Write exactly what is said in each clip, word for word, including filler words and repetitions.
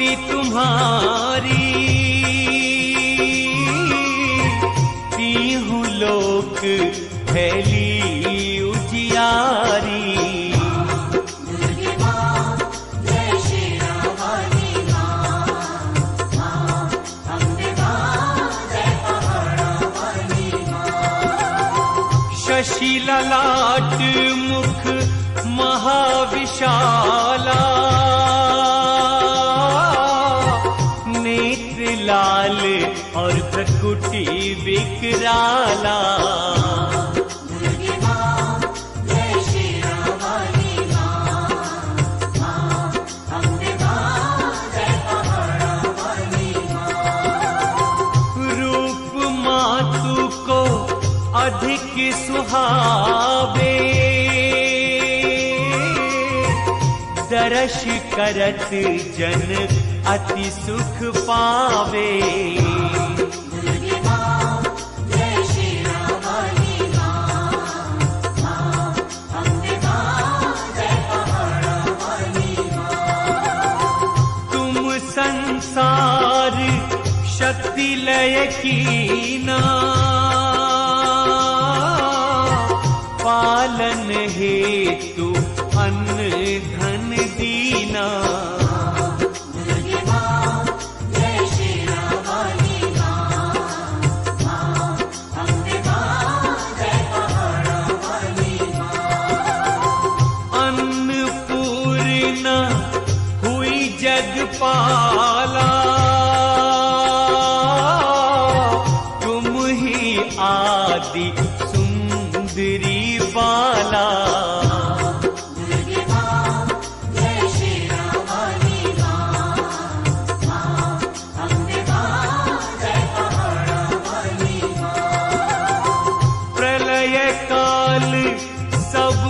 तुम्हारी तीहू लोक फैली उजियारी। शशि ललाट मुख महाविशाला, नेत्र लाल और प्रकुटि विकराला। रूप मातु को अधिक सुहावे, दर्श करत जन अति सुख पावे। तुम संसार शक्ति लय कीना, पालन हेतु अन्न धन दीना। अन्नपूर्णा हुई जगपाला, तुम ही आदि सुंदरी बाला। प्रलय काल सब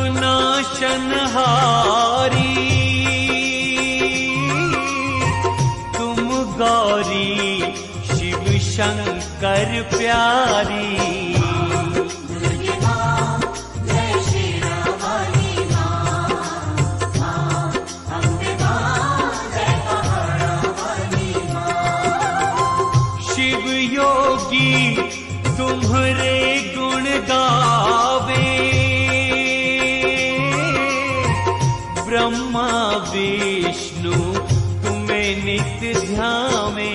नाशनहारी, तुम गौरी शिव शंकर प्यारी। शिव योगी तुम्हारे गुण गावे, ब्रह्मा विष्णु तुम्हें नित्य ध्यावे।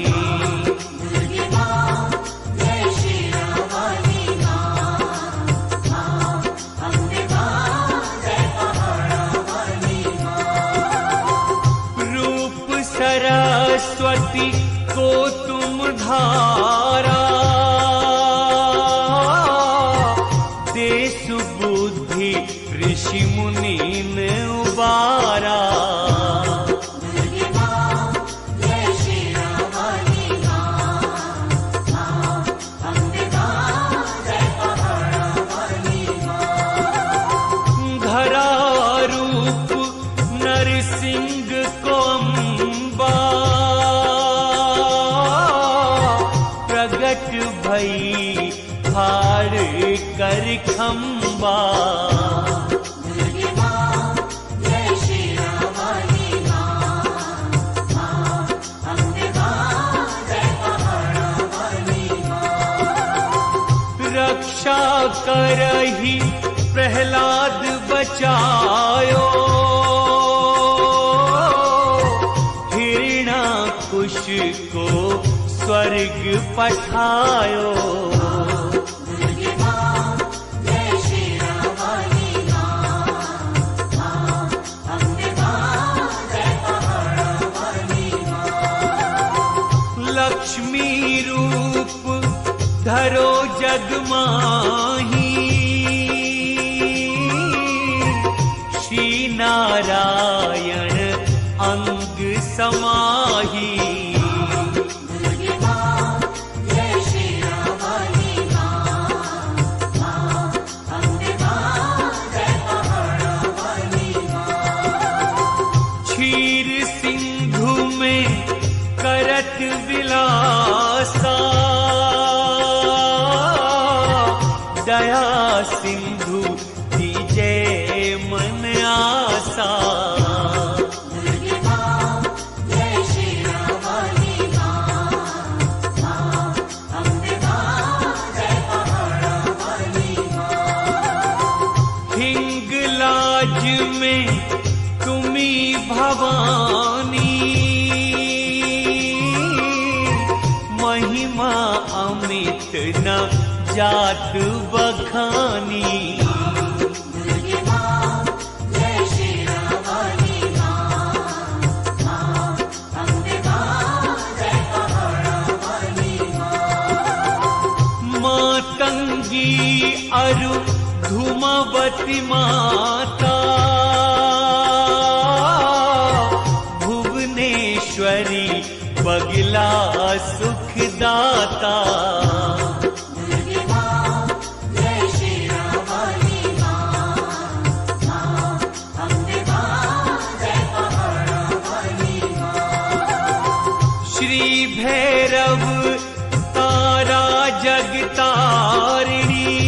रूप सरस्वती को तुम धारा, देश बुद्धि ऋषि मुनि ने उबारा। धरा रूप नरसिंह को अम्बा, प्रगट भई हार कर खम्बा। रक्षा करहि प्रहलाद बचायो, हिरण्याकुश को स्वर्ग पठायो। लक्ष्मी रूप धरो जग माही, श्री नारायण अंग समाही। क्षीर सिंधु में करत विलासा, दया सिंधु दीजे मन आसा। ब्रज में तुम्ही भवानी, महिमा अमित न जात बखानी। मातंगी अरु धूमवती माता, भुवनेश्वरी बगला सुखदाता। श्री भैरव तारा जगतारिणी,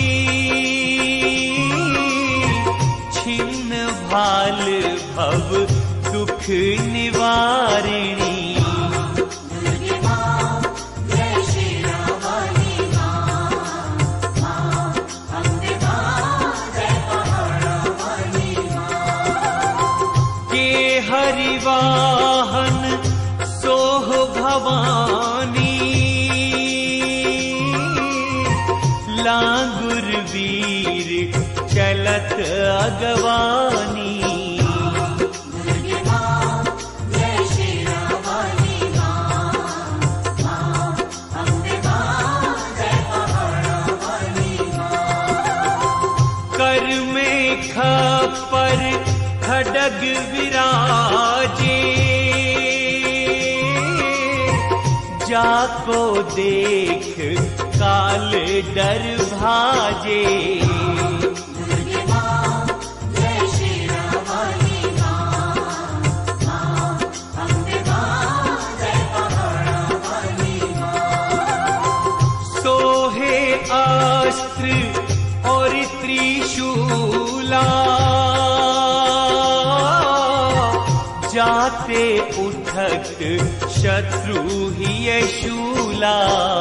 छिन्न भाल भव दुख निवारिणी। के हरिवाहन सोह भवानी, लांगुर वीर चलत अगवानी। कर में खपर खड्ग विराजे, जाको देख काल डर भाजे। सोहे अस्त्र और त्रिशूला, जाते उठत शत्रु ही शूला।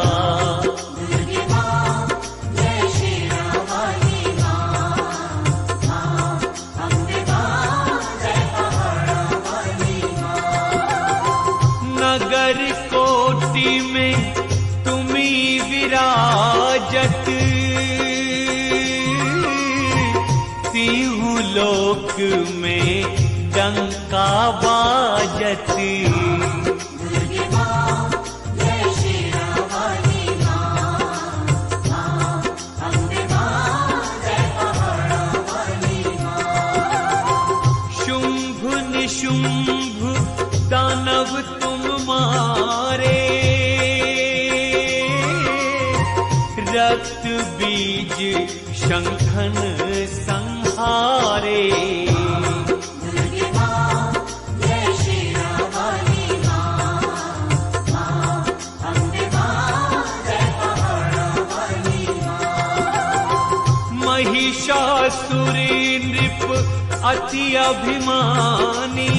नगर कोटि में तुम्ही विराजत, तीहु लोक में डंका बाजत। शुंभ निशुंभ दानव तुम मारे, रक्त बीज शंखन संहारे। महिषासुर नृप अति अभिमानी,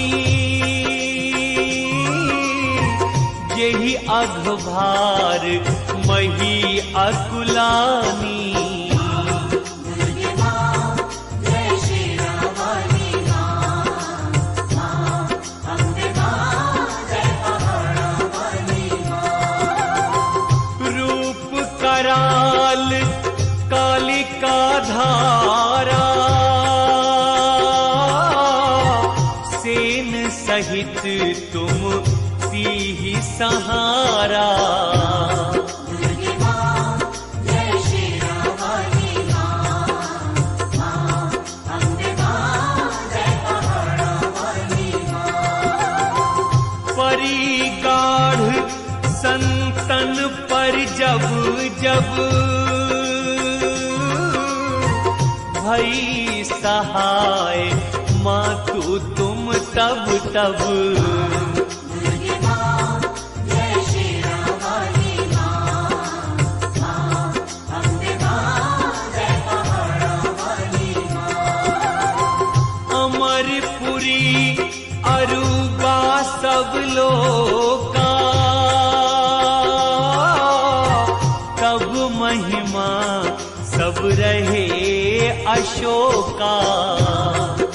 यही अघभार मही अकुलानी। रूप कराल कालिका धारा, सेन सहित तुम तीहि सहारा। परी गाढ़ संतन पर जब जब, भई सहाय मातु तुम तब तब। अमरपुरी अरुबा सब लोका, तब महिमा सब रहे अशोका।